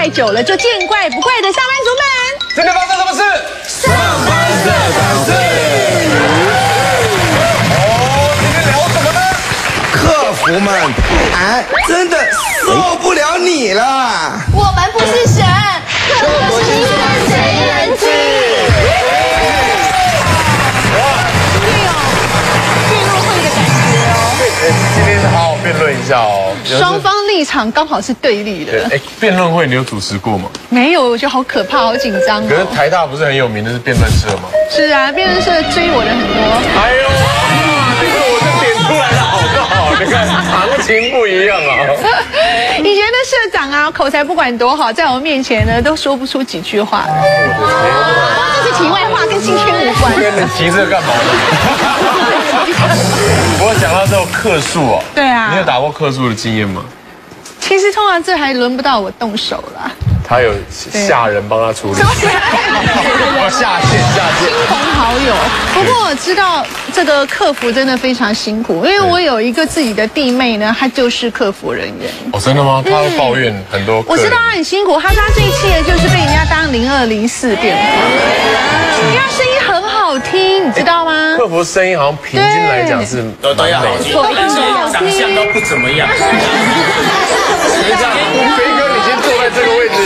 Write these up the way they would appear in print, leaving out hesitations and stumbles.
怪久了就见怪不怪的上班族们， 今天发生什么事？上班社长室。今天聊什么呢？ 客服们，真的受不了你了。 我们不是神，客服是你们谁人知？ 今天好好辩论一下哦。 双方立场刚好是对立的。 辩论会你有主持过吗？ 没有，我觉得好可怕，好紧张。 可是台大不是很有名的是辩论社吗？ 是啊，辩论社追我的很多。 哎呦，这个我就点出来了，好不好？你看行情不一样啊。 以前的社长啊，口才不管多好，在我面前呢都说不出几句话。这是题外话，跟今天无关。 跟你提这个干嘛呢？不过讲到这种客诉哦， 对啊， 你有打过客诉的经验吗？ 其实通常这还轮不到我动手啦。 他有下人帮他处理，下线。 亲朋好友。不过我知道这个客服真的非常辛苦，因为我有一个自己的弟妹呢，她就是客服人员。 哦，真的吗？他会抱怨很多。 我知道她很辛苦，她说她最气的就是被人家当0204电话，因为她声音很好听，你知道吗？ 客服声音好像平均来讲是都要好听，但是长相都不怎么样。 飞哥，你先坐在这个位置。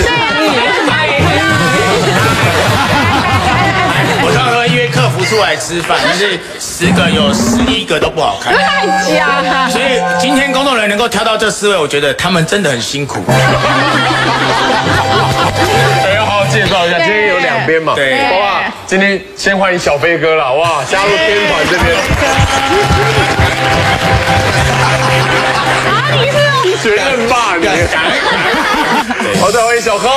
我常常会约客服出来吃饭，但是10个有11个都不好看。 太假了。 所以今天工作人员能够挑到这4位，我觉得他们真的很辛苦。 要好好介绍一下，今天有2边嘛， 对， 好不好？今天先欢迎小飞哥了，哇，加入天团这边。你学认霸你。好的，欢迎小空。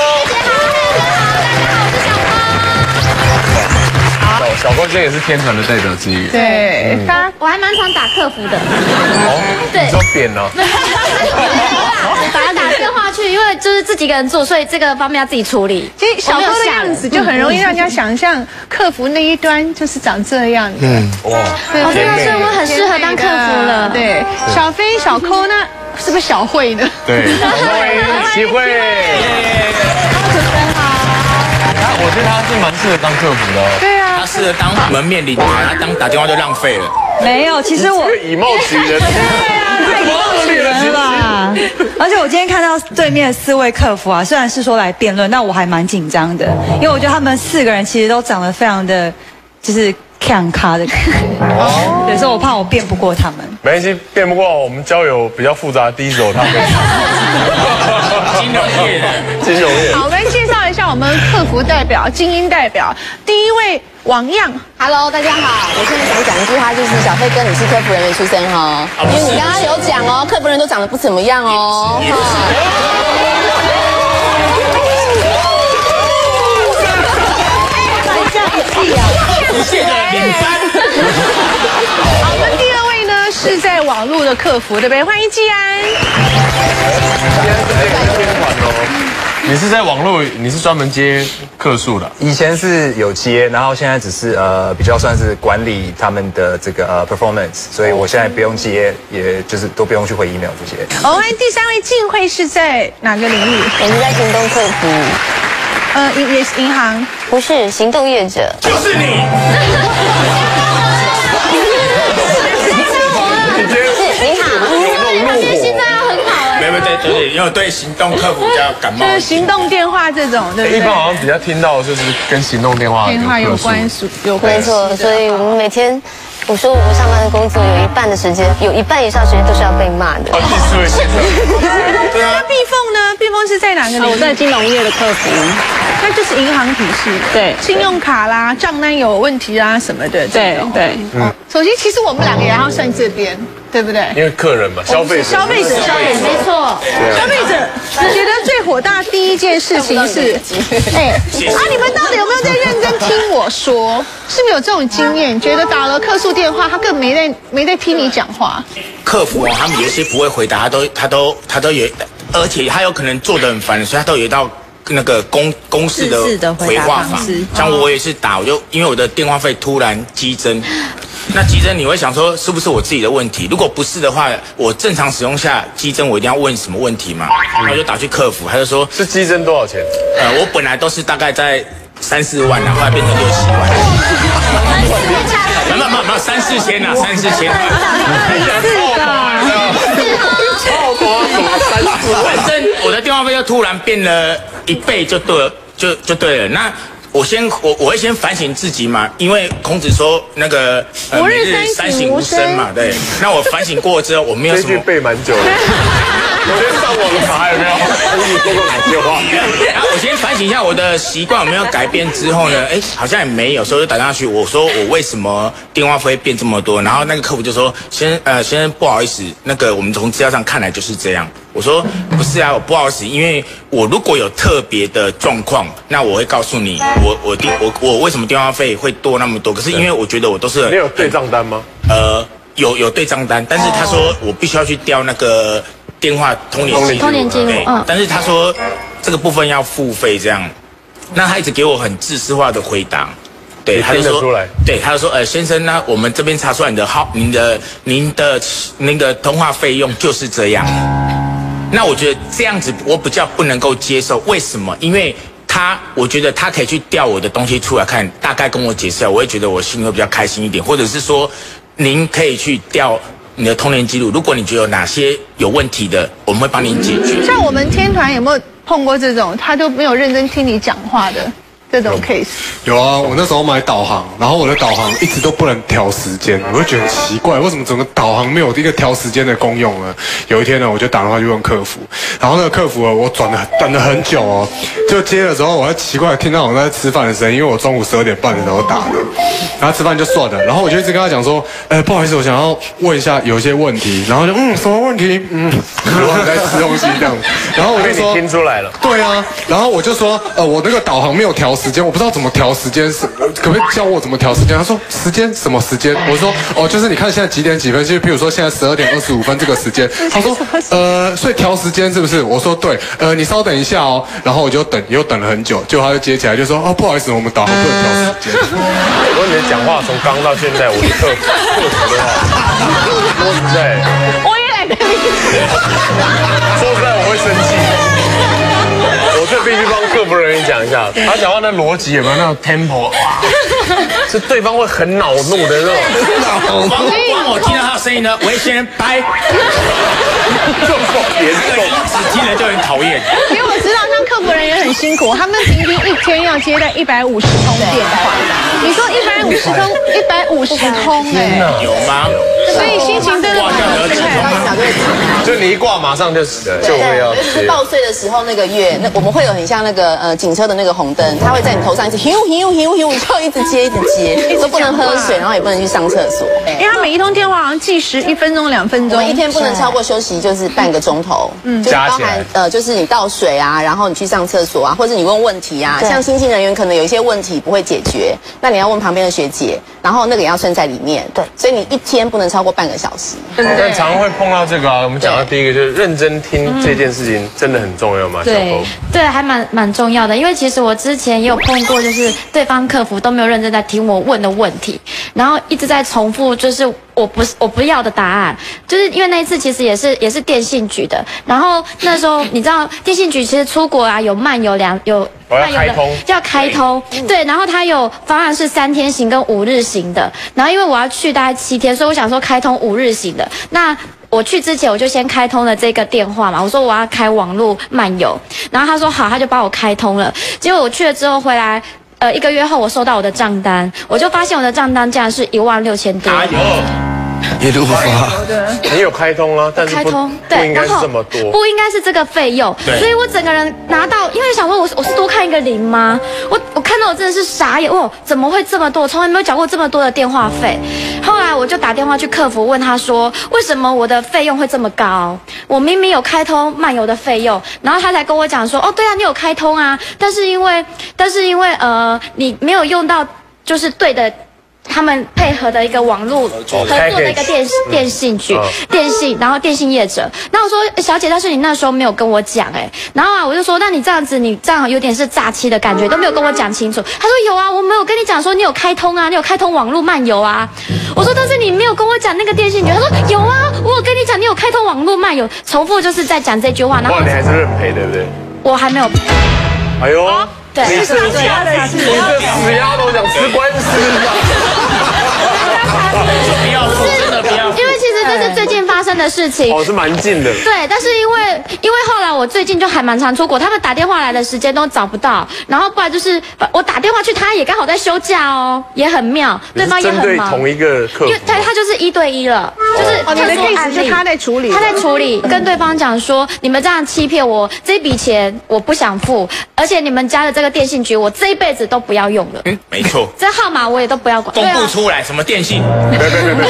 小空今天也是天团的代表之一。 对， 我还蛮常打客服的。 哦， 对， 你说扁了。 打电话去，因为就是自己一个人做，所以这个方面要自己处理。 其实小哥的样子就很容易让人家想象客服那一端就是长这样的。 哇， 哦，对啊，所以我很适合当客服了。 对，小飞、小抠那是不是小慧呢？ 对，欢迎齐慧。我觉得他是蛮适合当客服的哦。 对啊， 他适合当门面领台，他当打电话就浪费了。 没有，其实我以貌取人。 太以貌取人了。而且我今天看到对面的4位客服啊，虽然是说来辩论，但我还蛮紧张的，因为我觉得他们4个人其实都长得非常的，就是看咖的感觉。有时候我怕我辩不过他们。 没关系，辩不过我们交友比较复杂的第一手，他可以。 金融业的， 金融业。 好，我们介绍一下我们客服代表、精英代表。第一位王样 ，Hello， 大家好，我现在想讲一句话，就是小飞哥，你是客服人员出身哦，因为你刚刚有讲哦，客服人都长得不怎么样哦。 不屑的领班。 好，我们第2位呢是在网络的客服，对不对？欢迎季安。 你是在网络，你是专门接客诉的？ 以前是有接，然后现在只是比较算是管理他们的这个performance，所以我现在不用接，也就是都不用去回 email 这些。 欢迎第3位静慧是在哪个领域？ 我是在行动客服， 也是银行， 不是行动业者， 就是你。对，因为我对行动客服比较感冒。 就是行动电话这种，对不对？ 一般好像比较听到就是跟行动电话有关系。 没错，所以我们每天，我说我们上班的工作有一半的时间，有一半以上时间都是要被骂的。 第4位先生。 对啊，碧凤呢？碧凤是在哪个领域？ 我在金融业的客服。 那就是银行体系， 对， 信用卡啦、账单有问题啊什么的， 对对。 首先，其实我们2个也要算这边，对不对？ 因为客人嘛，消费者， 没错。消费者，我觉得最火大第一件事情是，你们到底有没有在认真听我说？是不是有这种经验？觉得打了客诉电话，他更没在听你讲话？ 客服他们有一些不会回答，他都有，而且他有可能做得很烦，所以他都有一道那个公式的回话法。像我也是打，我就因为我的电话费突然激增， 那机针你会想说是不是我自己的问题？如果不是的话，我正常使用下机针我一定要问什么问题嘛？然后我就打去客服，他就说是机针多少钱？ 我本来都是大概在3、4万，然后后来变成6、7万。没有3、4千啊，3、4千。 超多什么3、4万？ 反正我的电话费就突然变了1倍，就对了。那我会先反省自己嘛，因为孔子说那个每日三省吾身嘛，对。那我反省过之后，我没有什么。 这句背蛮久的。我先上网查有没有？你说过哪些话？ 然后我先反省一下我的习惯有没有改变之后呢，好像也没有，所以我就打电话去，我说我为什么电话费变这么多？然后那个客服就说，先生不好意思，那个我们从资料上看来就是这样。我说不是啊，我不好意思，因为我如果有特别的状况，那我会告诉你，我为什么电话费会多那么多？可是因为我觉得我都是你有对账单吗？ 有对账单，但是他说我必须要去调那个电话通联记录，但是他说这个部分要付费这样，那他一直给我很自私化的回答。对，他就说，对，他就说，先生呢，我们这边查出来您的那个通话费用就是这样。那我觉得这样子我比较不能够接受，为什么？因为我觉得他可以去调我的东西出来看，大概跟我解释，我会觉得我心里会比较开心一点，或者是说，您可以去调你的通联记录，如果你觉得有哪些有问题的，我们会帮您解决。 像我们天团有没有碰过这种，他就没有认真听你讲话的？这种 case 有啊，我那时候买导航，然后我的导航一直都不能调时间，我就觉得很奇怪，为什么整个导航没有一个调时间的功用呢？有一天呢，我就打电话去问客服，然后那个客服我等了很久哦，就接了之后，我还奇怪听到我在吃饭的声音，因为我中午12点半的时候打的，然后吃饭就算了，然后我就一直跟他讲说，不好意思，我想要问一下有一些问题，然后就什么问题？我在吃东西这样，然后我就说你听出来了， 对啊，然后我就说我那个导航没有调时间，我不知道怎么调时间，可不可以教我怎么调时间？他说时间什么时间？我说就是你看现在几点几分？就譬如说现在12点25分这个时间。他说所以调时间是不是？我说对，你稍等一下哦。然后我就又等了很久，结果他就接起来就说不好意思，我们导航不能调时间。 我说你的讲话从刚到现在，我的客服的话，说实在， 我也来跟你说实在我会生气。我这必须帮客服人员讲一下，他讲话那逻辑有没有那种 tempo？ 是对方会很恼怒的那种。 光我听到他的声音呢，我会先掰。 这么严重， 只听了就很讨厌。 因为我知道像客服人员很辛苦，他们平均一天要接待150通电话。你说150通有吗？ 所以心情真的就你一挂马上就会要接。 报税的时候那个月，我们会有很像那个警车的那个红灯，它会在你头上一直咻，就一直接，都不能喝水，然后也不能去上厕所。 因为他每一通电话好像计时1分钟、2分钟， 我们一天不能超过休息就是半个钟头，就是包含就是你倒水啊，然后你去上厕所啊，或者你问问题啊，像新进人员可能有一些问题不会解决，那你要问旁边的学姐，然后那个也要算在里面，对，所以你一天不能超过半个小时。 但常会碰到这个啊，我们讲到第一个就是认真听这件事情真的很重要吗？ 对，还蛮重要的，因为其实我之前也有碰过，就是对方客服都没有认真在听我问的问题，然后一直在重复，就是我不要的答案，就是因为那一次其实也是电信局的，然后那时候你知道电信局其实出国啊有漫游的要开通，对，然后它有方案是3天行跟5日行的，然后因为我要去大概7天，所以我想说开通5日行的，那我去之前我就先开通了这个电话嘛，我说我要开网络漫游，然后他说好，他就帮我开通了，结果我去了之后回来。1个月后，我收到我的账单，我就发现我的账单竟然是16000多。 一路发， 你有开通啊，但是不应该是这么多， 不应该是这个费用，所以我整个人拿到，因为想说我是多看一个0吗？我看到我真的是傻眼，怎么会这么多？我从来没有缴过这么多的电话费。后来我就打电话去客服问他说，为什么我的费用会这么高？我明明有开通漫游的费用，然后他才跟我讲说，对啊，你有开通啊，但是因为你没有用到就是对的他们配合的一个网络合作的一个电信局，然后电信业者。那我说小姐，但是你那时候没有跟我讲然后我就说，那你这样有点是诈欺的感觉，都没有跟我讲清楚。他说有啊，我没有跟你讲说你有开通啊，你有开通网络漫游啊。我说但是你没有跟我讲那个电信局。他说有啊，我有跟你讲你有开通网络漫游，重复就是在讲这句话。然后你还是认赔对不对？ 我还没有。 哎呦， 对， 你这死丫头想吃官司吧？ 不要付，真的不要付。 因为其实这是最近发生的事情， 是蛮近的。 对，但是因为后来我最近就还蛮常出国，他们打电话来的时间都找不到，然后不然就是我打电话去，他也刚好在休假哦，也很妙，对方也很忙。 针对同一个客户， 因为他就是1对1了，就是你的 case 是他在处理， 跟对方讲说你们这样欺骗我，这笔钱我不想付，而且你们家的这个电信局我这一辈子都不要用了。 没错， 这号码我也都不要管。 公布出来什么电信？ 别。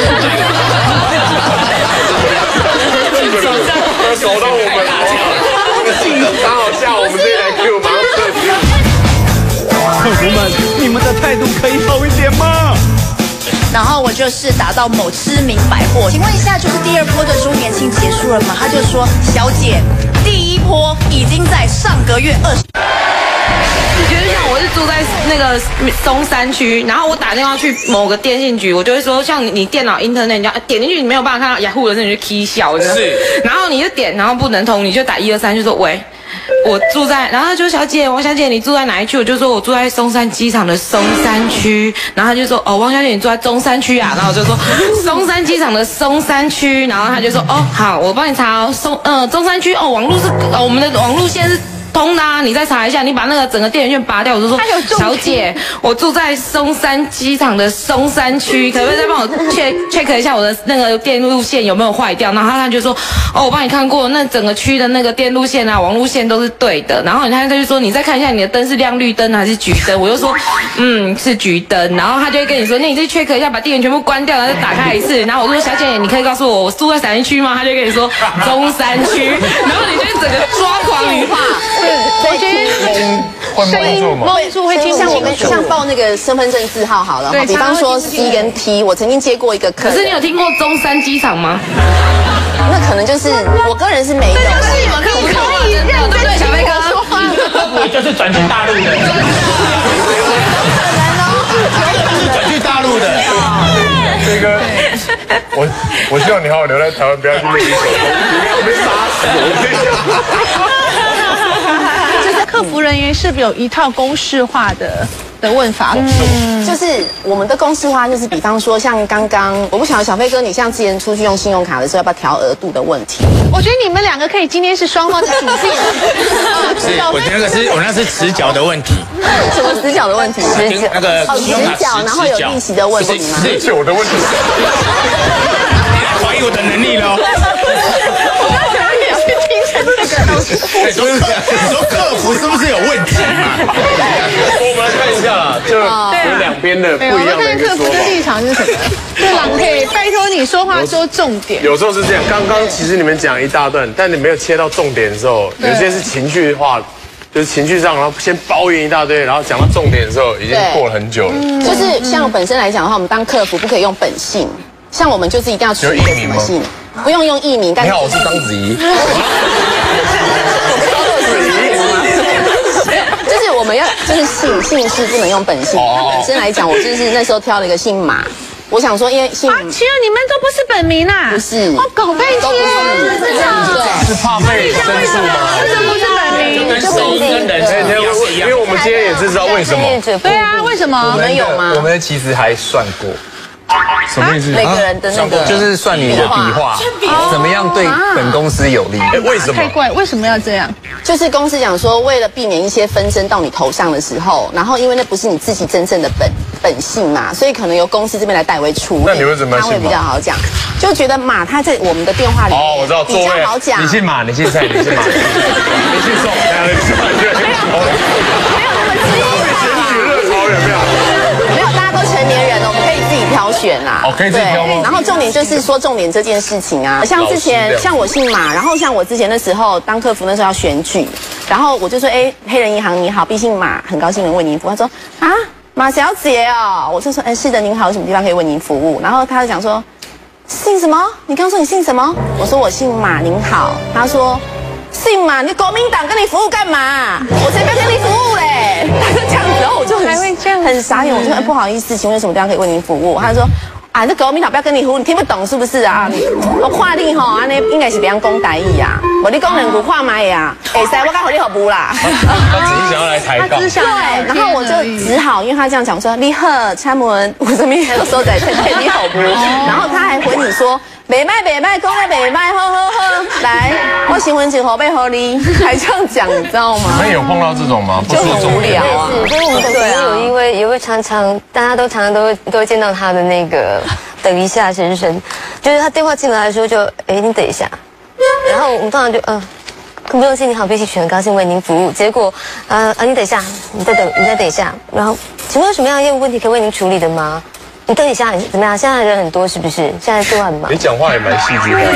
搞到我们刚好下我们这台 Q 马上撤资。 客服们，你们的态度可以好一点吗？ 然后我就是打到某知名百货，请问一下，就是第2波的周年庆结束了吗？他就说，小姐，第1波已经在上个月觉得像我是住在那个松山区，然后我打电话去某个电信局，我就会说，像你电脑 Internet， 你要点进去，你没有办法看到雅虎的，你就 key 笑的。是。然后你就点，然后不能通，你就打123，就说喂，我住在，然后他就小姐，王小姐，你住在哪一区？我就说我住在松山机场的松山区，然后他就说哦，王小姐你住在中山区啊，然后我就说松山机场的松山区，然后他就说哦好，我帮你查哦，中山区哦，网络是我们的网络线是通的啊，你再查一下，你把那个整个电源线拔掉。我就说，小姐，我住在松山机场的松山区，可不可以再帮我 check 一下我的那个电路线有没有坏掉？然后他就说，哦，我帮你看过，那整个区的那个电路线啊、网路线都是对的。然后他就说，你再看一下你的灯是亮绿灯还是橘灯？我就说，是橘灯。然后他就会跟你说，那你再 check 一下，把电源全部关掉，然后再打开一次。然后我就说，小姐，你可以告诉我住在哪一区吗？他就跟你说中山区，然后你就整个抓狂语化。 我觉得声音蒙住会听， 像报那个身份证字号好了，比方说 C 跟 T， 我曾经接过一个客人。 可是你有听过中山机场吗？ 那可能就是我个人是没有。 你可以认真小飞哥说话。 我就是转去大陆的。转去大陆的。 这个，我希望你好好留在台湾，不要去内地手工，我被杀死。 就是客服人员是不是有一套公式化的问法？ 就是我们的公式化，就是比方说像刚刚，我不晓得小飞哥，你像之前出去用信用卡的时候，要不要调额度的问题？ 我觉得你们两个可以今天是双方的主辩。 我那是迟缴的问题。 什么迟缴的问题？ 那个迟缴，然后有利息的问题吗？ 迟缴的问题。 你怀疑我的能力了。你说客服是不是有问题嘛？ 我们来看一下啦，就有两边的不一样的一个说法。 客服的立场是什么？对，朗佩，拜托你说话说重点。 有时候是这样，刚刚其实你们讲一大段，但你没有切到重点的时候，有些是情绪化，就是情绪上，然后先抱怨一大堆，然后讲到重点的时候，已经过了很久了。 就是像本身来讲的话，我们当客服不可以用本姓，像我们就是一定要取一个什么姓，不用用艺名。 你好，我是章子怡。 就是我们要，就是姓氏不能用本姓。本身来讲，我就是那时候挑了一个姓马。我想说，因为姓， 其实你们都不是本名啊， 不是， 我搞半天， 是怕被申诉吗？ 这不是本名， 就声音跟人是一样， 因为我们今天也知道为什么。 对啊，为什么？ 你们有吗？ 我们其实还算过。 什么意思？ 每个人的那个就是算你的笔画，怎么样对本公司有利？ 为什么？ 太怪，为什么要这样？ 就是公司讲说，为了避免一些纷争到你头上的时候，然后因为那不是你自己真正的本姓嘛，所以可能由公司这边来代为处理。 那你为什么他会比较好讲？就觉得马他在我们的电话里面， 我知道， 比较好讲。 你姓马，你姓蔡，你姓马，你姓宋，你姓马，没有那么激烈。选举热潮有没有？ 没有，大家都成年人了，我们可以自己挑选啦。 可以自己挑吗？ 然后重点就是说重点这件事情啊，像之前像我姓马，然后像我之前的时候当客服那时候要选举，然后我就说，黑人银行你好，敝姓马，很高兴能为您服务。他说啊， 马小姐哦，我就说，是的，您好，有什么地方可以为您服务？然后他就讲说，姓什么？你刚说你姓什么？我说我姓马，您好。他说，姓马，你国民党跟你服务干嘛？我才不要跟你服务嘞！他就这样子，然后我就很傻眼，我就不好意思，请问有什么地方可以为您服务？他就说。啊，这国民党不要跟你服务，你听不懂是不是啊？我看你吼，安尼应该是别人讲台语啊，我你讲两句看卖呀，会使我刚好你服务啦。 他只是想要来抬杠。 对，然后我就只好，因为他这样讲说，你好，蔡文，我这边那个时候在你好不？然后他还回你说。袂歹，讲得袂歹，好，来，我新闻前后背合你，还这样讲，你知道吗？ 那有碰到这种吗？ 就很无聊啊。 所以我们的朋友也会常常，大家都常常都会见到他的那个等一下先生，就是他电话进来的时候就，你等一下，然后我们通常就不用谢，你好，必须很高兴为您服务。结果你等一下，你再等一下，然后请问有什么样的业务问题可以为您处理的吗？你等一下，你怎么样？现在人很多是不是？现在都很忙。 你讲话也蛮戏剧化的。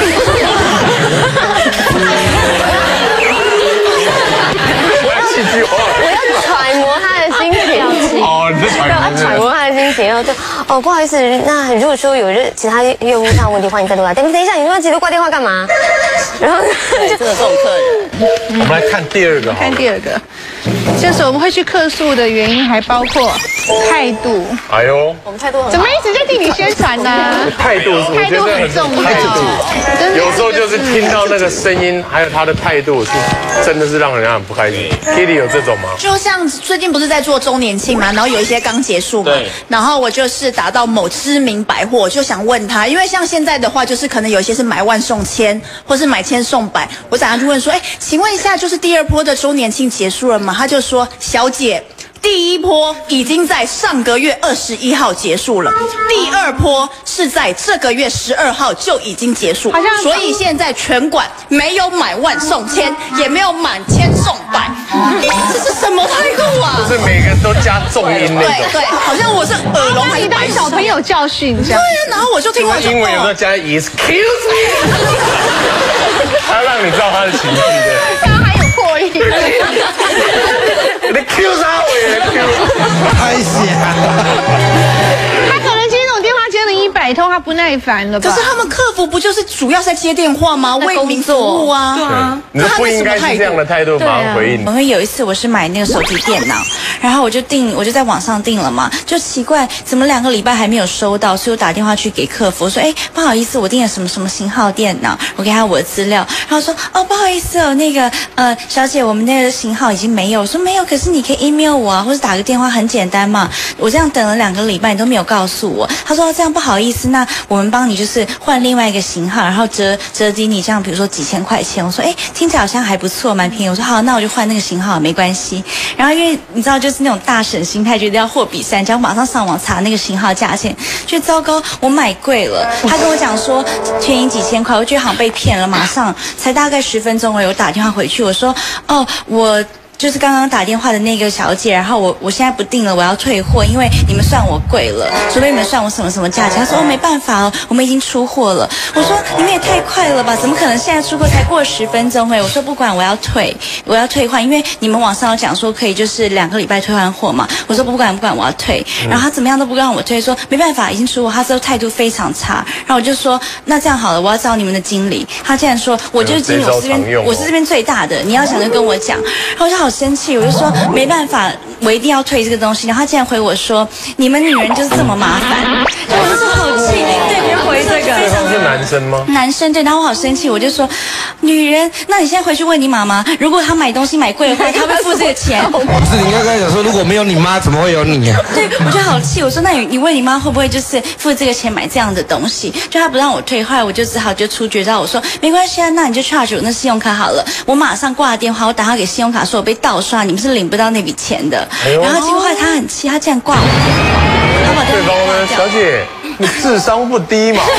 戏剧化。 我要揣摩他的心情。 哦，你在揣摩他的心情，然后就不好意思，那如果说有其他业务上问题，欢迎再度来。等一下，你那急着挂电话干嘛？然后对，真的这种客人。 我们来看第二个。 看第二个，就是我们会去客诉的原因，还包括态度。 哎呦， 我们态度很好。 怎么一直在替你宣传呢？ 态度很重要。有时候就是听到那个声音，还有他的态度，是真的是让人家很不开心。Kitty 有这种吗？ 就像最近不是在做周年庆嘛，然后有一些刚结束嘛，然后我就是打到某知名百货，我就想问他，因为像现在的话，就是可能有一些是买万送千，或是买千送百，我打算去问说，请问一下，就是第二波的周年庆结束了吗？他就说，小姐。第一波已经在上个月21号结束了，第二波是在这个月12号就已经结束，所以现在全馆没有买万送千，也没有满千送百，这是什么态度啊？ 就是每个人都加重音那种， 对，好像我是耳聋还是当小朋友教训这样。 对，然后我就听完英文有时候加 excuse me， 他要让你知道他的情绪的， 刚刚还有破音。 你 Q 啥我太险了。 他可能接这种电话接了100通，他不耐烦了吧？ 可是他们客服不就是主要在接电话吗？为民服务啊。 对啊，你不应该是这样的态度马上回应。 因为有一次我是买那个手提电脑，然后我就在网上订了嘛，就奇怪怎么2个礼拜还没有收到，所以我打电话去给客服说，不好意思，我订了什么什么型号电脑，我给他我的资料，然后说不好意思那个小姐，我们那个型号已经没有。我说没有，可是你可以 email 我啊，或者打个电话，很简单嘛。我这样等了2个礼拜，你都没有告诉我。他说这样不好意思，那我们帮你就是换另外一个型号，然后折抵你这样，比如说几千块钱。我说听起来好像还不错，蛮便宜。我说好，那我就换那个型号，没关系。然后因为你知道，就是那种大省心态，觉得要货比三家，马上上网查那个型号价钱，就糟糕，我买贵了。他跟我讲说便宜几千块，我觉得好像被骗了，马上才大概10分钟而已，我打电话回去，我说我。就是刚刚打电话的那个小姐，然后我现在不订了，我要退货，因为你们算我贵了，除非你们算我什么什么价钱。他说没办法我们已经出货了。我说你们也太快了吧，怎么可能现在出货才过10分钟我说不管，我要退换，因为你们网上有讲说可以就是2个礼拜退换货嘛。我说不管，我要退。然后他怎么样都不让我退，说没办法，已经出货。他说态度非常差，然后我就说那这样好了，我要找你们的经理。他竟然说我就是经理，我是这边最大的，你要想就跟我讲。然后我就好生气，我就说没办法，我一定要退这个东西。然后他竟然回我说你们女人就是这么麻烦，我就好气。对，别回这个。 对方是男生吗？ 男生，对。然后我好生气，我就说女人，那你现在回去问你妈妈，如果她买东西买贵的话，她会付这个钱。 不是，你应该跟他讲说，如果没有你妈，怎么会有你啊？ 对，我就好气。我说那你问你妈会不会就是付这个钱买这样的东西？就他不让我退，后来我就只好就出绝招，我说没关系啊，那你就 charge 我那信用卡好了。我马上挂了电话，我打电话给信用卡说我被盗刷，你们是领不到那笔钱的。然后结果后来他很气，他竟然挂我。 对方呢，小姐，你智商不低嘛？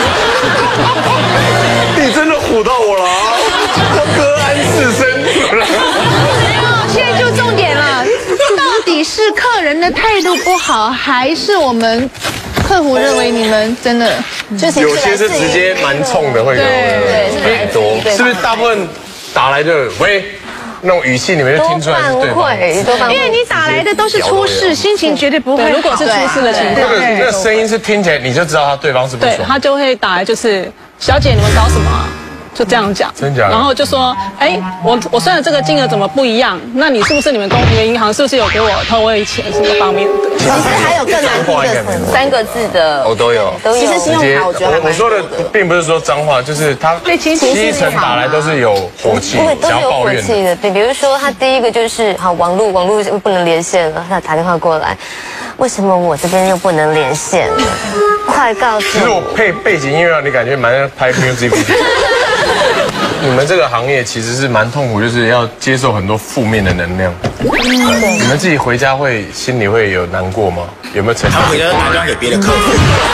你真的唬到我了啊！隔岸四声。 没有，现在就重点了，到底是客人的态度不好，还是我们客服认为你们真的就是有些是直接蛮冲的，会跟我们很多，是不是大部分打来的喂？ 那种语气，你们就听出来是对方。 因为你打来的都是出事，心情绝对不会。 如果是出事的情况， 那个声音是听起来你就知道他对方是不爽。 对，他就会打来就是小姐，你们搞什么啊？就这样讲， 真假的？ 然后就说，哎，我算的这个金额怎么不一样？那你是不是你们银行是不是有给我偷我钱什么方面的？ 其实还有更难听的3个字的， 我都有。 其实信用卡我觉得我说的并不是说脏话，就是他7成打来都是有火气，想要抱怨的。 比如说他第一个就是好网络不能连线了，他打电话过来，为什么我这边又不能连线了？快告诉我！ 其实我配背景音乐让你感觉蛮像拍 music video。你们这个行业其实是蛮痛苦，就是要接受很多负面的能量。你们自己回家心里会有难过吗？有没有承受？ 他回家打电话给别的客户。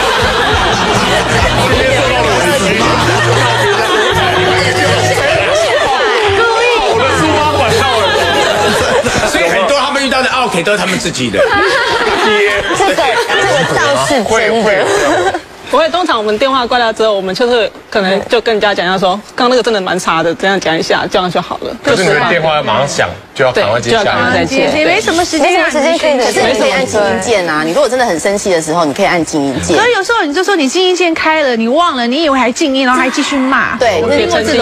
我的出发管道了， 所以很多他们遇到的 OK 都是他们自己的。 这个倒是真的。 不会，通常我们电话挂掉之后，我们就是可能就跟人家讲一下说，刚那个真的蛮差的，这样讲一下，这样就好了。 可是你的电话马上响，就要赶快接下来。 也没什么时间， 可是你可以按静音键啊。你如果真的很生气的时候，你可以按静音键。 可是有时候你就说你静音键开了，你忘了，你以为还静音，然后还继续骂。 对，有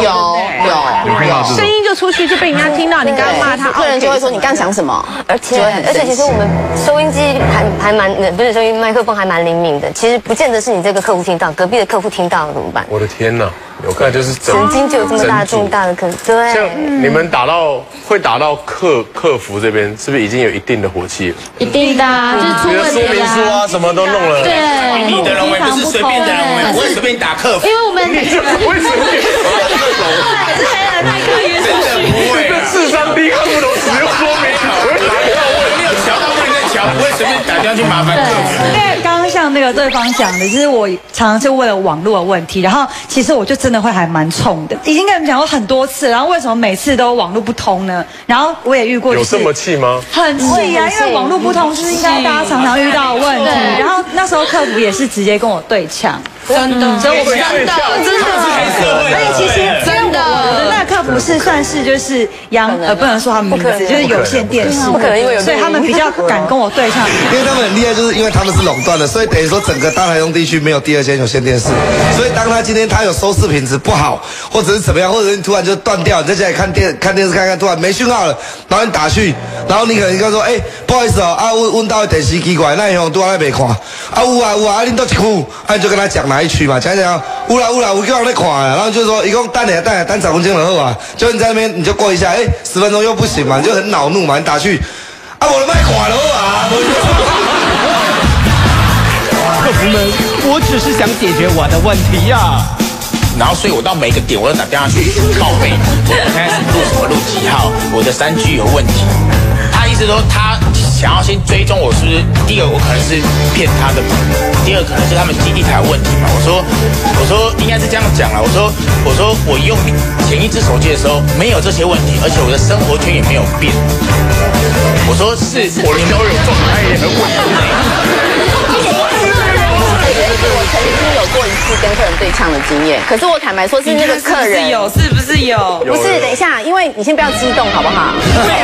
声音就出去就被人家听到，你刚刚骂他， 客人就会说你刚讲什么。 而且其实我们收音机还蛮不是收音麦克风还蛮灵敏的，其实不见得是你这个客户听到，隔壁的客户听到了怎么办？ 我的天哪，有看就是曾经就有这么大的可能，对。 像你们会打到客服这边，是不是已经有一定的火气了？ 一定的，就是出问题说明书啊什么都弄了。 对， 你的人我不是随便的人，我不会随便打客服。 因为我们你就不会随便打这还太刻意出去， 智商低客户都使用说明书， 我没有瞧到问在瞧，不会随便打电话去麻烦客服。 因为刚刚像那个对方讲的，就是我常常是为了网络的问题，然后其实我就真的会还蛮冲的，已经跟你们讲过很多次，然后为什么每次都网络不通呢？然后我也遇过， 有这么气吗？ 很气啊，因为网络不通是应该大家常常遇到的问题，然后那时候客服也是直接跟我对呛。 真的， 所以我们真的， 而且其实真的，我的那客服是算是就是不能说他们名字，就是有线电视， 不可能因为有， 所以他们比较敢跟我对呛， 因为他们很厉害，就是因为他们是垄断的，所以等于说整个大台中地区没有第二间有线电视，所以当他今天他有收视品质不好，或者是怎么样，或者是你突然就断掉，你在家里看电视看，突然没讯号了，然后你打去，然后你可能跟他说，不好意思哦，问到电视奇怪，那以后都还没看，有啊，恁都一区，你就跟他讲哪一区嘛，讲，有啦，我叫人在看啊，然后就说一共等10分钟就好啊，就你在那边你就过一下，10分钟又不行嘛，你就很恼怒嘛，你打去，我都卖看了啊。 客服们，我只是想解决我的问题呀。 然后，所以我到每个点，我都打电话去报备，我现在是录什么，录几号，我的3G 有问题。他意思说，他想要先追踪我是不是？第一个，我可能是骗他的嘛；第二，可能是他们基地台有问题嘛。我说应该是这样讲啦。我说我用前一只手机的时候没有这些问题，而且我的生活圈也没有变。我说是我的交友状态也很稳定。 我曾经有过一次跟客人对呛的经验，可是我坦白说是那个客人是不是有？ 不是，等一下，因为你先不要激动好不好？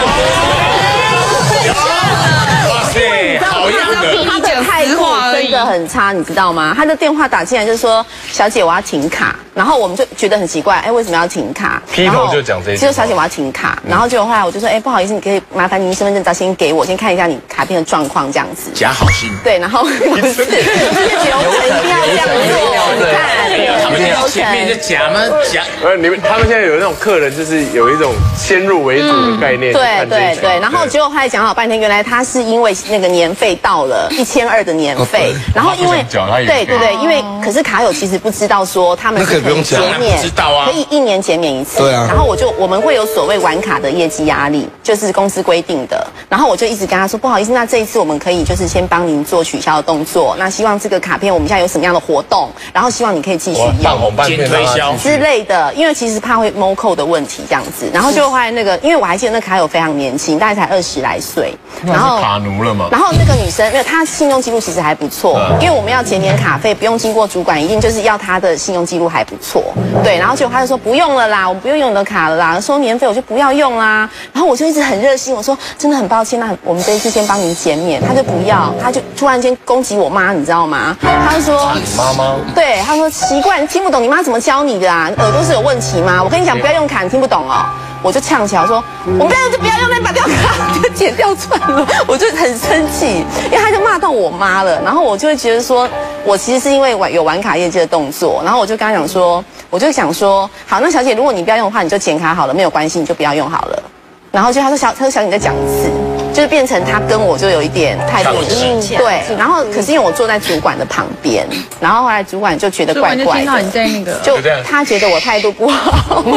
哇塞，好样的！ 他的态度真的很差，你知道吗？他的电话打进来就说：“小姐，我要停卡。”然后我们就觉得很奇怪，为什么要停卡？ 劈头就讲这些。 就小姐，我要停卡。然后就后来我就说：“不好意思，你可以麻烦您身份证照先给我，先看一下你卡片的状况，这样子。” 假好心。 对，然后不是流程一定要这样做，你看， 他们前面就假吗？假。 他们现在有那种客人，就是有一种先入为主的概念。 对。然后结果后来讲好半天，原来他是因为那个年费到了1200的年费，然后因为对，因为可是卡友其实不知道说他们是可以减免，可以1年减免一次。 对啊。 然后我们会有所谓玩卡的业绩压力，就是公司规定的。 然后我就一直跟他说，不好意思，那这一次我们可以就是先帮您做取消的动作。那希望这个卡片我们现在有什么样的活动，然后希望你可以继续用， 先推销之类的。因为其实怕会摸扣的问题这样子。然后就后来那个，因为我还记得那卡友非常年轻，大概才20来岁。 然后卡奴了嘛。然后那个女生，因为她信用记录其实还不错，因为我们要减免卡费，不用经过主管，一定就是要她的信用记录还不错。对，然后结果她就说不用了啦，我们不用用你的卡了啦，收年费我就不要用啦。然后我就一直很热心，我说真的很抱歉，那我们这一次先帮您减免。她就不要，她就突然间攻击我妈，你知道吗？她就说你妈妈， 对，她说奇怪，你听不懂你妈怎么教你的啊？你耳朵是有问题吗？我跟你讲，不要用卡，你听不懂哦。我就呛起来说，我们不要用就不要用，那把掉卡就剪掉算了。我就很生气，因为他就骂到我妈了。然后我就会觉得说，我其实是因为有玩卡业绩的动作，然后我就跟他讲说，我就想说，好，那小姐，如果你不要用的话，你就剪卡好了，没有关系，你就不要用好了。然后就他说小姐再讲一次，就是变成他跟我就有一点态度对，然后可是因为我坐在主管的旁边，然后后来主管就觉得怪怪的，听到你在那个， 就他觉得我态度不好，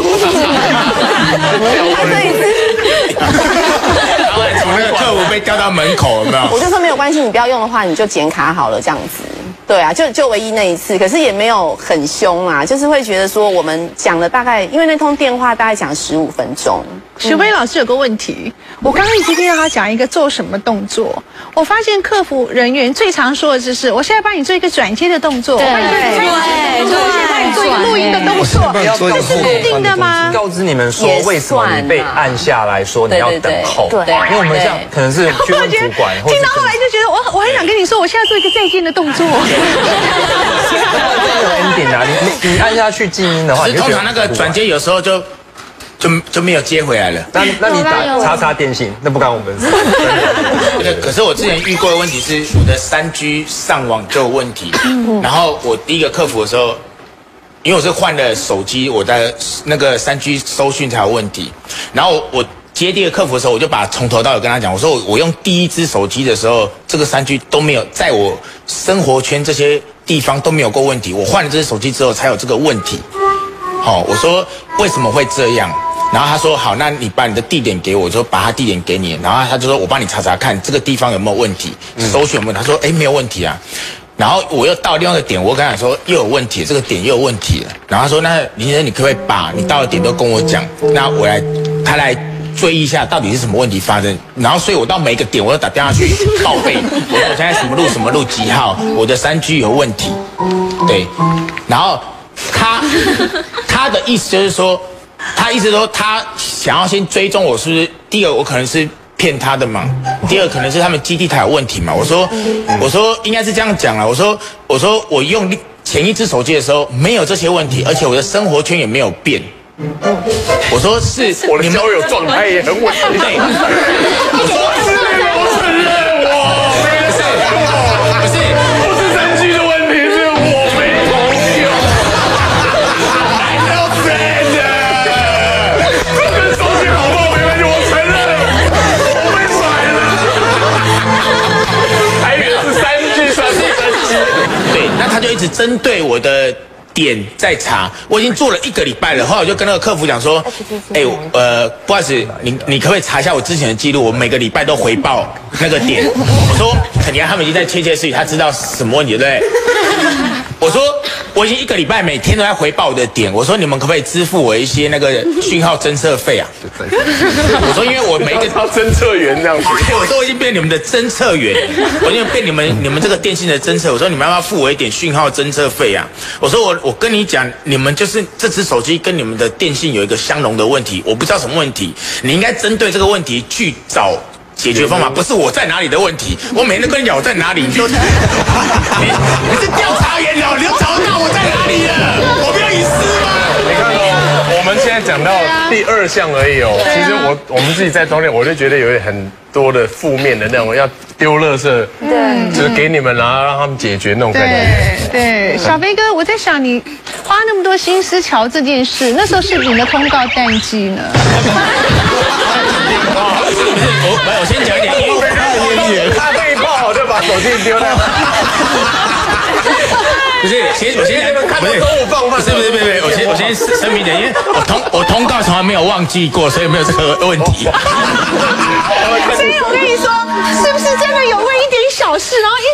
他这一次， 然后从那个客服被调到门口，有没有？ 我就说没有关系，你不要用的话，你就剪卡好了，这样子。对啊，就唯一那一次，可是也没有很凶啊，就是会觉得说我们讲了大概，因为那通电话大概讲15分钟。 许飞老师有个问题，我刚刚一直听到他讲一个做什么动作，我发现客服人员最常说的就是我现在帮你做一个转接的动作，对，帮你做一个录音的动作，这是固定的吗？ 告知你们说为什么你被按下来说你要等候，对，因为我们像可能是去问主管， 听到后来就觉得我很想跟你说，我现在做一个再见的动作。 ending 啊，你按下去静音的话， 通常那个转接有时候就没有接回来了。 那你打叉叉电信，那不干我们事。 可是我之前遇过的问题是，我的3G 上网就有问题。然后我第一个客服的时候，因为我是换了手机，我的那个3G 搜讯才有问题。然后我接第二个客服的时候，我就把从头到尾跟他讲，我说我用第一支手机的时候，这个3G 都没有在我生活圈这些地方都没有过问题。我换了这支手机之后才有这个问题。好，我说为什么会这样？然后他说好，那你把你的地点给我，我就把他地点给你。然后他就说我帮你查查看这个地方有没有问题，搜寻有没有？他说没有问题啊。然后我又到另外一个点，我跟他说又有问题，这个点又有问题了。然后他说那林先生，你可不可以把你到的点都跟我讲？那他来追一下到底是什么问题发生。然后所以我到每一个点我都打电话去报备，我说我现在什么路几号，我的3G 有问题。对，然后他的意思就是说。他意思说，他想要先追踪我是不是？第一个，我可能是骗他的嘛；第二，可能是他们基地台有问题嘛。我说应该是这样讲了。我说我用前一只手机的时候没有这些问题，而且我的生活圈也没有变。我说是我的交友状态也很稳定。对，我说我承认不是3G 的问题，是我没朋友。 对，那他就一直针对我的点在查，我已经做了1个礼拜了。后来我就跟那个客服讲说，不好意思，你可不可以查一下我之前的记录？我每个礼拜都回报那个点。我说，你看他们已经在窃窃私语，他知道什么问题，对不对？我说我已经1个礼拜每天都在回报我的点。我说你们可不可以支付我一些那个讯号侦测费啊？我说因为我每一个侦测员这样子， 我都已经变你们的侦测员，我已经变你们这个电信的侦测。我说你们要不要付我一点讯号侦测费啊？我说我跟你讲，你们就是这只手机跟你们的电信有一个相容的问题，我不知道什么问题，你应该针对这个问题去找解决方法，不是我在哪里的问题。我每天都跟你讲我在哪里，你是调查员哦，你都找到我在哪里了？我没有隐私吗？ 你看哦，我们现在讲到第2项而已哦。其实我们自己在中间，我就觉得有很多的负面的那种要丢垃圾，对，就是给你们然后让他们解决那种感觉。 对，小飞哥，我在想你花那么多心思瞧这件事，那时候是你的通告淡季呢。 我先讲一点，因为他被爆就把手机丢掉。 不是，我先看到中午放饭，不是，我先声明一点，因为我通告从来没有忘记过，所以没有这个问题。 所以我跟你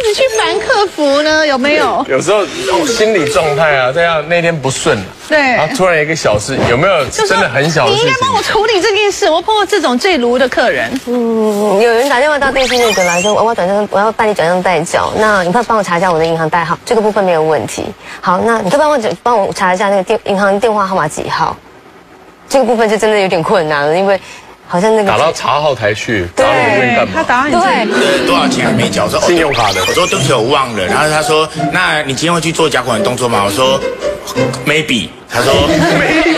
子去烦客服呢？有没有？ 有时候心理状态啊，这样那天不顺， 对， 然后突然一个小事，有没有真的很小的事情？ 你应该帮我处理这件事。我碰到这种最卢的客人， 有人打电话到电信那个来说，我要办理转账代缴，那你帮我查一下我的银行代号，这个部分没有问题。好，那你可以帮我查一下那个银行电话号码几号？这个部分就真的有点困难了，因为。好像那个打到查号台去，打到那边干嘛？ 他打你对，多少钱还没缴？我说信用卡的。 我说对不起，我忘了。然后他说，那你今天会去做缴款的动作吗？我说 maybe。他说 maybe。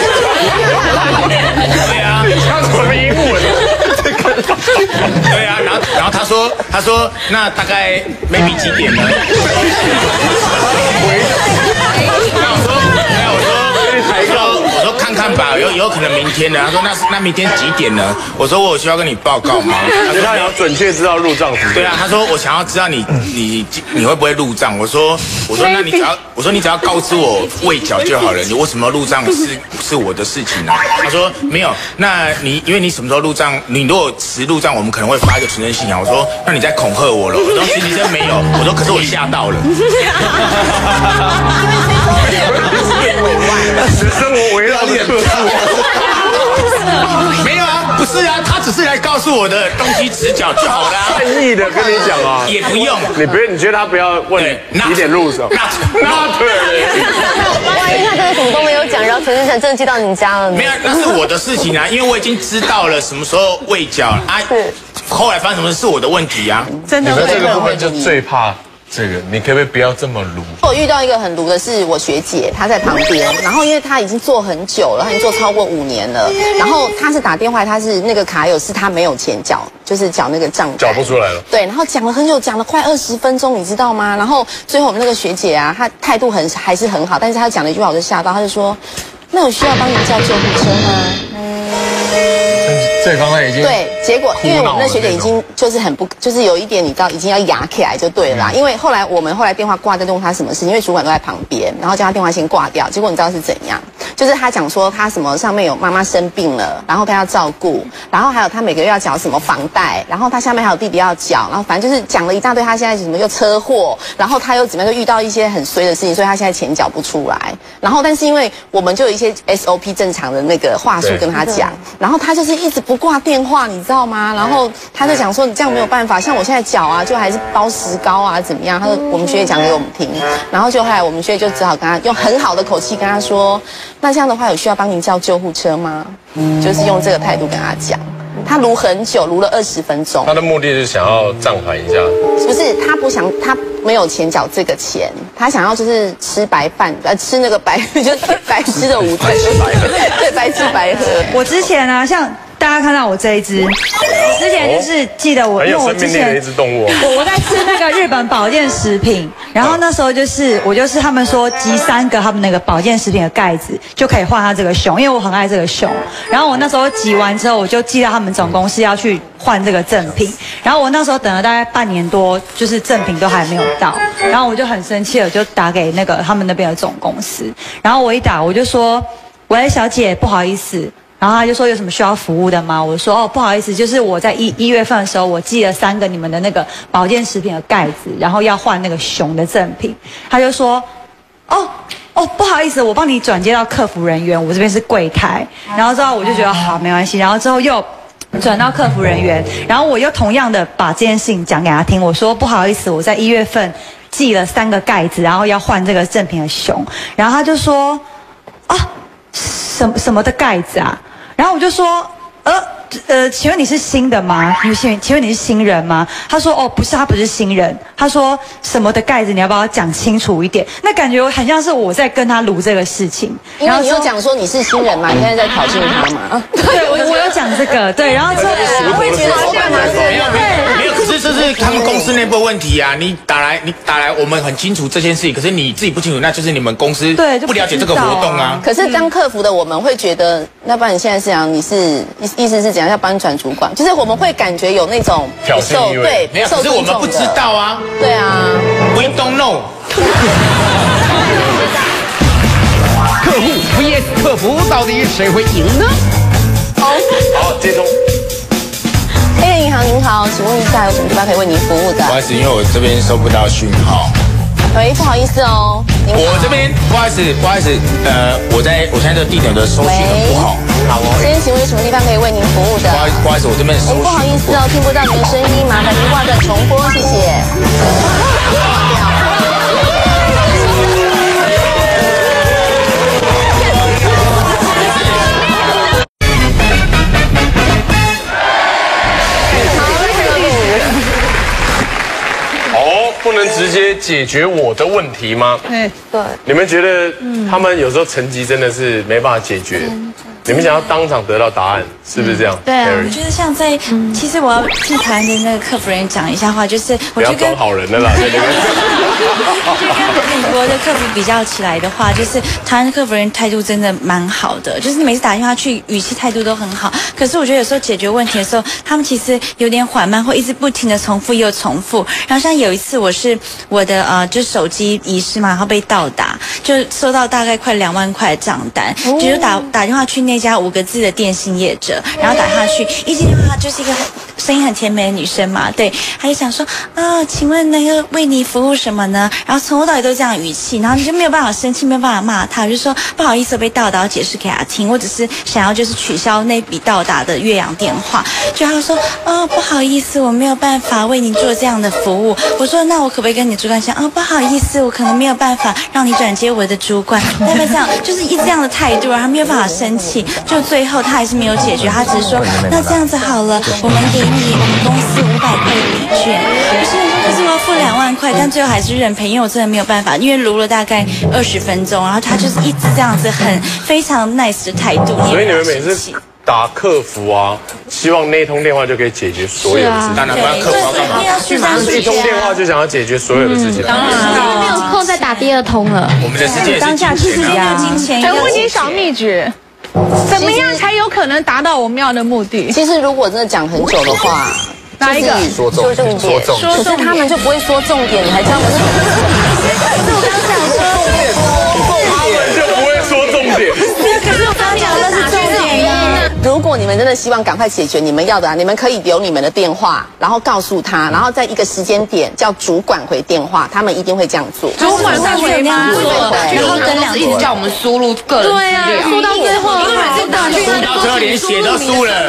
对啊， 他什么英文？ 对啊，然后他说那大概 maybe 几点呢？我说看看吧，有可能明天的。他说那明天几点呢？我说我有需要跟你报告吗？ 他说他要准确知道入账时间。 对啊，他说我想要知道你会不会入账？我说那你只要告知我未缴就好了，你为什么入账是我的事情啊？他说没有，那因为你什么时候入账？你如果迟入账，我们可能会发一个存证信函。我说那你在恐吓我了？我说其实真没有。我说可是我吓到了。 生活围绕着客户。 没有啊，不是啊，他只是来告诉我的东西迟缴就好了。 善意的跟你讲啊， 也不用。 你觉得他不要问几点入手？那对。 万一他真的什么都没有讲，然后存证真的寄到你家了呢？ 没有，那是我的事情啊，因为我已经知道了什么时候未缴啊。后来发生什么事是我的问题啊。 真的， 你们这个部分就最怕。这个你可不可以不要这么卢？ 我遇到一个很卢的是我学姐，她在旁边，然后因为她已经做很久了，她已经做超过5年了，然后她是打电话，她是那个卡友是她没有钱缴，就是缴那个账缴不出来了。 对，然后讲了很久，讲了快20分钟，你知道吗？然后最后我们那个学姐啊，她态度还是很好，但是她讲了一句话我就吓到，她就说：“那有需要帮你叫救护车吗？” 对方已经对，结果因为我们那学姐已经就是有一点你知道已经要压起来就对了啦。因为后来电话挂在问他什么事，因为主管都在旁边，然后叫他电话先挂掉。结果你知道是怎样？就是他讲说他什么上面有妈妈生病了，然后他要照顾，然后还有他每个月要缴什么房贷，然后他下面还有弟弟要缴，然后反正就是讲了一大堆。他现在什么又车祸，然后他又怎么样就遇到一些很衰的事情，所以他现在钱缴不出来。然后但是因为我们就有一些 SOP 正常的那个话术跟他讲，然后他就是一直不挂电话，你知道吗？然后他就讲说你这样没有办法，像我现在缴啊，就还是包石膏啊，怎么样？他说我们学姐讲给我们听，然后就后来我们学姐就只好跟他用很好的口气跟他说，那这样的话有需要帮您叫救护车吗？就是用这个态度跟他讲。他卢很久，卢了20分钟。 他的目的是想要暂缓一下， 不是他不想，他没有钱缴这个钱，他想要就是吃白饭，吃那个就是白吃的午餐，对，白吃白喝。 我之前啊，像大家看到我这一只，之前就是记得我，因为我之前的一只动物， 我在吃那个日本保健食品，然后那时候我就是他们说集3个他们那个保健食品的盖子就可以换它这个熊，因为我很爱这个熊，然后我那时候集完之后，我就寄到他们总公司要去换这个赠品，然后我那时候等了大概半年多，就是赠品都还没有到，然后我就很生气了，就打给那个他们那边的总公司，然后我一打我就说，喂，小姐，不好意思。然后他就说有什么需要服务的吗？我说不好意思，就是我在1月份的时候，我寄了3个你们的那个保健食品的盖子，然后要换那个熊的赠品。他就说不好意思，我帮你转接到客服人员，我这边是柜台。然后之后我就觉得好没关系，然后之后又转到客服人员，然后我又同样的把这件事情讲给他听，我说不好意思，我在1月份寄了3个盖子，然后要换这个赠品的熊。然后他就说什么的盖子啊？然后我就说，请问你是新的吗？请问你是新人吗？他说，不是，他不是新人。他说什么的盖子，你要不要讲清楚一点？那感觉很像是我在跟他撸这个事情。 因为你有讲说你是新人嘛，你现在在挑衅他嘛？ 对，我有讲这个，对，然后之后我也觉得是干嘛没有，可是这是他们公司内部问题啊！你打来，我们很清楚这件事情，可是你自己不清楚，那就是你们公司不了解这个活动啊。 可是当客服的我们会觉得，那不然你现在是讲你是意思是怎样要帮你转主管？就是我们会感觉有那种挑衅意味， 对， 没有，可是我们不知道啊。 对啊 ，We don't know。 客户 VS 客服，到底谁会赢呢？ 好，接通。 银行您好。 好，请问一下有什么地方可以为您服务的？ 不好意思，因为我这边收不到讯号。 喂，不好意思哦， 我这边不好意思，我现在的地点的收讯很不好。好哦。 先请问有什么地方可以为您服务的？ 不好意思，我这边收讯。 不好意思哦，听不到您的声音，麻烦您挂断重播，谢谢。 不能直接解决我的问题吗？ 对， 你们觉得他们有时候成绩真的是没办法解决？你们想要当场得到答案，是不是这样？ 对啊，我觉得像在，其实我要替台湾的那个客服人员讲一下话，就是不要装好人了啦。 就跟美国的客服比较起来的话，就是台湾的客服人员态度真的蛮好的，就是每次打电话去，语气态度都很好。可是我觉得有时候解决问题的时候，他们其实有点缓慢，会一直不停的重复又重复。然后像有一次我的就手机遗失嘛，然后被盗打，就收到大概快2万块的账单，就是打电话去那家5个字的电信业者，然后打下去，一接电话就是一个声音很甜美的女生嘛，对，她就想说啊，请问那个为你服务什么呢？然后从头到尾都这样语气，然后你就没有办法生气，没有办法骂她，我就说不好意思，我被盗打，我解释给她听，我只是想要就是取消那笔盗打的越洋电话。就她说不好意思，我没有办法为你做这样的服务。我说那我可不可以跟你主管讲不好意思，我可能没有办法让你转接我的主管。大概这样，就是一这样的态度，然后没有办法生气。就最后他还是没有解决，他只是说那这样子好了，我们给你我们公司500块的礼券。可是我要付2万块，但最后还是认赔，因为我真的没有办法，因为撸了大概20分钟，然后他就是一直这样子非常 nice 的态度。 所以你们每次打客服啊，希望那一通电话就可以解决所有的事情。 当然，不然客服要干嘛？ 一通电话就想要解决所有的事情。 当然，没有空再打第2通了。 我们的世界当下就是金钱。 问你小秘诀。怎么样才有可能达到我们要的目的？ 其实如果真的讲很久的话， 哪一个？ 说重点， 可是他们就不会说重点，你还教我们？ 我刚想说， 他们就不会说重点。 可是我刚讲的是重点呀。 如果你们真的希望赶快解决你们要的你们可以留你们的电话，然后告诉他，然后在一个时间点叫主管回电话，他们一定会这样做。 主管会回吗？ 然后等2天叫我们输入个人资料。对啊， 输到最后， 输到最后连血都输了。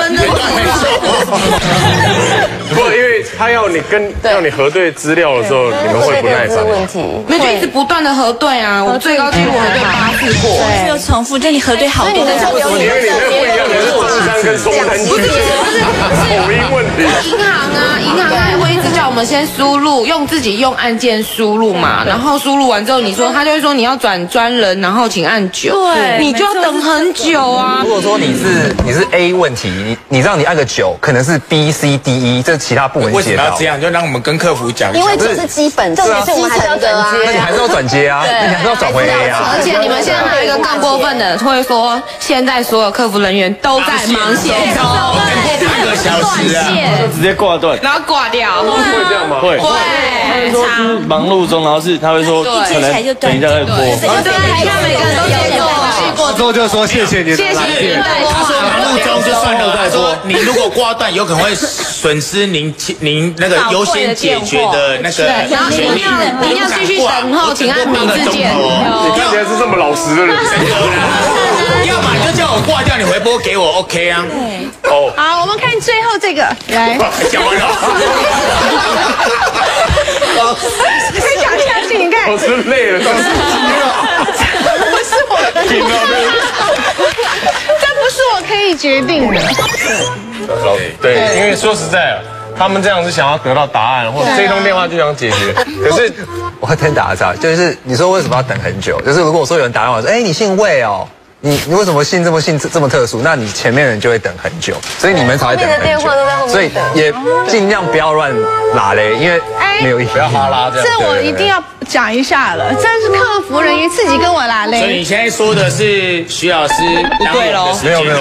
不，因为他要你核对资料的时候，你们会不耐烦。 那就一直不断的核对啊，我最高纪录核对8次过， 对，又重复，就你核对好多次。 因为你那不一样，你是中山跟松山区，口音问题。 银行还会一直叫我们先输入，自己用按键输入嘛，然后输入完之后，他就会说你要转专人，然后请按9，对，你就要等很久啊。 如果说你是 A 问题，你让你按个9，可能是 B、C、D、E， 这其他部门接到。 为什么要这样？就让我们跟客服讲。 因为这是基本，重点是我们还是要转接， 那你还是要转接啊，那你还是要转回 A 啊。 而且你们现在还有一个更过分的，会说现在所有客服人员都在忙线中 ，2个小时啊， 直接挂断， 然后挂掉。 会这样吗？ 会。他会说是忙碌中，然后他会说可能等一下再播。 对，每个人都接过。 之后就说谢谢你的来电。 他说忙碌中就算了，他说你如果挂断，有可能会损失您那个优先解决的那个权利。 您要继续等候，请按名字键。 你看起来是这么老实的人。 要么你就叫我挂掉，你回拨给我 OK 啊。 好，我们看最后这个，来。 讲完了。 可以讲下去，你看。 我是累了，但是不是我的，这不是我可以决定的。 对，因为说实在他们这样是想要得到答案，或者这通电话就想解决。可是我要先打岔，就是你说为什么要等很久？就是如果说有人打电话说，你姓魏哦。你为什么姓这么特殊？那你前面人就会等很久，所以你们才会等很久。所以也尽量不要乱拉嘞，因为没有意义。 不要哈拉这样。 这我一定要讲一下了，这是客服人员自己跟我来嘞。 所以你现在说的是徐老师对喽？没有。 不是，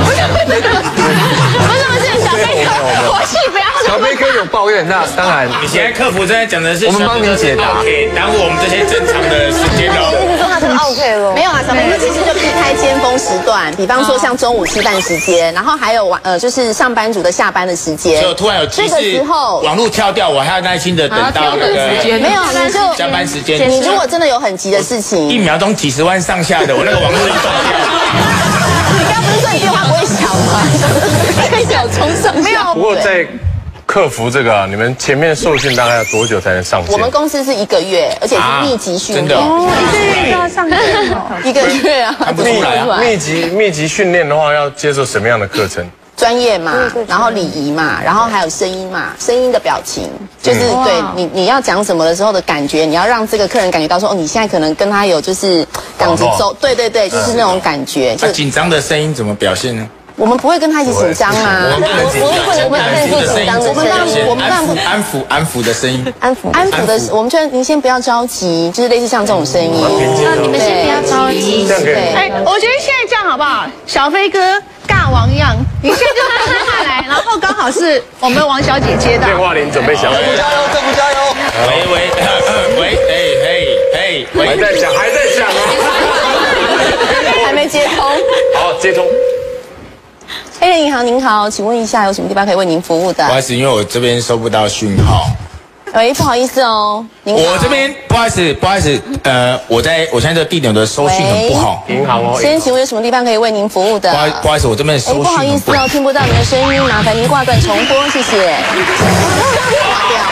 小飞哥，火气不要。 小飞哥有抱怨，那当然。 你现在客服正在讲的是我们帮你解答， 耽误我们这些正常的时间哦。 你说他是 OK 了？ 没有啊，小飞哥其实就避开尖峰时段，比方说像中午吃饭时间，然后还有就是上班族的下班的时间。 就突然有提示， 这个时候网络跳掉，我还要耐心的等到那个没有，你就加班时间。 你如果真的有很急的事情 ，1秒钟几10万上下的，我那个网络就断掉。 你刚刚不是说你电话不会响吗？太小冲上下。没有。 不过在客服这个啊，你们前面受训大概要多久才能上线？ 我们公司是1个月，而且是密集训练。 真的 1个月就要上线 ？1个月啊， 看不出来啊。 密集训练的话，要接受什么样的课程？ 专业嘛，然后礼仪嘛，然后还有声音嘛，声音的表情，就是对你要讲什么的时候的感觉，你要让这个客人感觉到说，哦，你现在可能跟他有就是港直走，对，就是那种感觉。 那紧张的声音怎么表现呢？ 我们不会跟他一起紧张啊， 我们不能紧张， 我们安抚的声音， 安抚的，我们觉得您先不要着急，就是类似像这种声音。 你们先不要着急。 哎，我觉得现在这样好不好？小飞哥尬王样，你现在就打电话来，然后刚好是我们王小姐接到。 电话铃准备响。 加油，政府加油！ 喂，还在响啊！ 还没接通。 好，接通。 黑人银行您好，请问一下有什么地方可以为您服务的？ 不好意思，因为我这边收不到讯号。 喂，不好意思哦，您好。 我这边不好意思，我现在这个地点的收讯很不好。 银行哦。 先请问有什么地方可以为您服务的？ 不好意思，我这边收讯很不好。 不好意思哦，听不到您的声音，麻烦您挂断重播，谢谢。挂掉。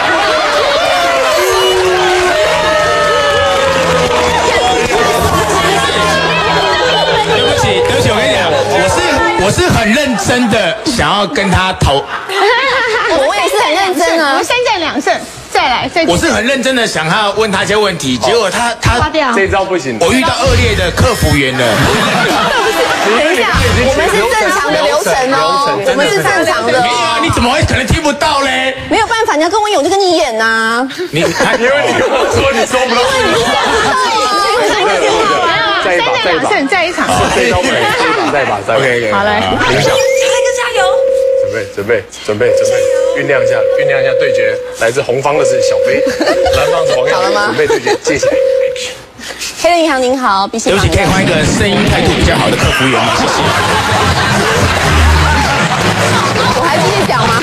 对不起，我跟你讲，我是很认真的想要跟他我也是很认真啊。 我们3战2胜，再来。 我是很认真的想要问他一些问题，结果他这招不行， 我遇到恶劣的客服员了。 等一下，我们是正常的流程哦，我们是正常的。 没有啊，你怎么会可能听不到嘞？ 没有办法，你要跟我演，我就跟你演呐。 因为你跟我说你收不到讯号。 3战2胜，再一场。 再把。OK， 好来， 影响。 加油！ 准备，酝酿一下对决。来自红方的是小飞，蓝方是王耀，准备对决，接起来。 黑人银行您好， 对不起，可以换一个声音态度比较好的客服员吗？谢谢。 我还继续讲吗？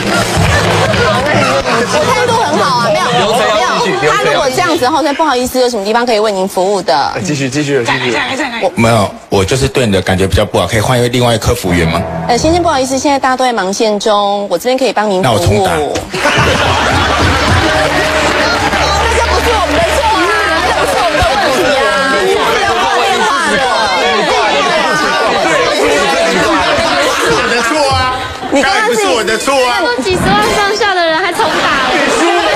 我态度很好啊，没有。他如果这样子的话，不好意思，有什么地方可以为您服务的？ 继续。 我没有，我就是对你的感觉比较不好，可以换一位另外一个客服员吗？ 先生不好意思，现在大家都在忙线中，我这边可以帮您服务。 那我重打。 这不是我们的错啊，这不是我们的问题啊，你是挂电话的。 我的错啊， 你刚刚不是我的错啊， 都几10万上下的人还重打了。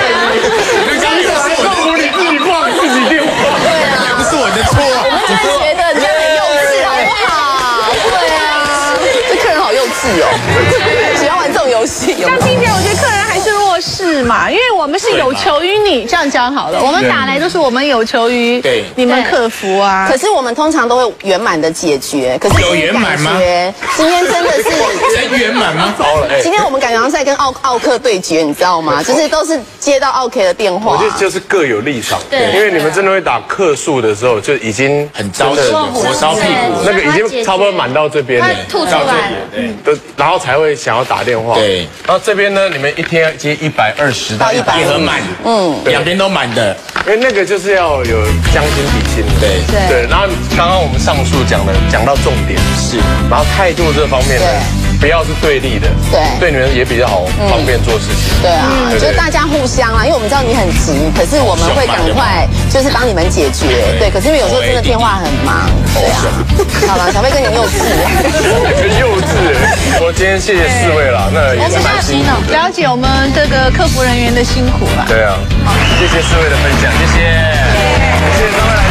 不是我的错， 我们真的觉得你很幼稚，好不好？对啊，这客人好幼稚哦，喜欢玩这种游戏。 像今天我觉得客人还是弱势嘛，因为我们是有求于你，这样讲好了。我们打来都是我们有求于你们客服啊。 可是我们通常都会圆满的解决。可是有圆满吗？ 今天真的是真圆满吗？ 今天我们感觉好像在跟奥客对决，你知道吗？就是都是接到奥 K 的电话。 我觉得就是各有立场， 对， 因为你们真的会打客诉的时候，就已经很着急，火烧屁股， 那个已经差不多满到这边了， 吐出来， 然后才会想要打电话。 对， 然后这边呢，你们一天要接120到100 也很满，两边都满的， 因为那个就是要有将心比心。对。然后刚刚我们上述讲到重点是，然后态度这方面呢，不要是对立的，对你们也比较好，方便做事情。 对啊，就是大家互相啊，因为我们知道你很急，可是我们会赶快就是帮你们解决。对，可是因为有时候真的电话很忙，对啊。好了，小飞哥你幼稚， 幼稚。我今天谢谢4位啦，那也是蛮辛苦的， 了解我们这个客服人员的辛苦啦。 对啊，谢谢4位的分享，谢谢各位来宾。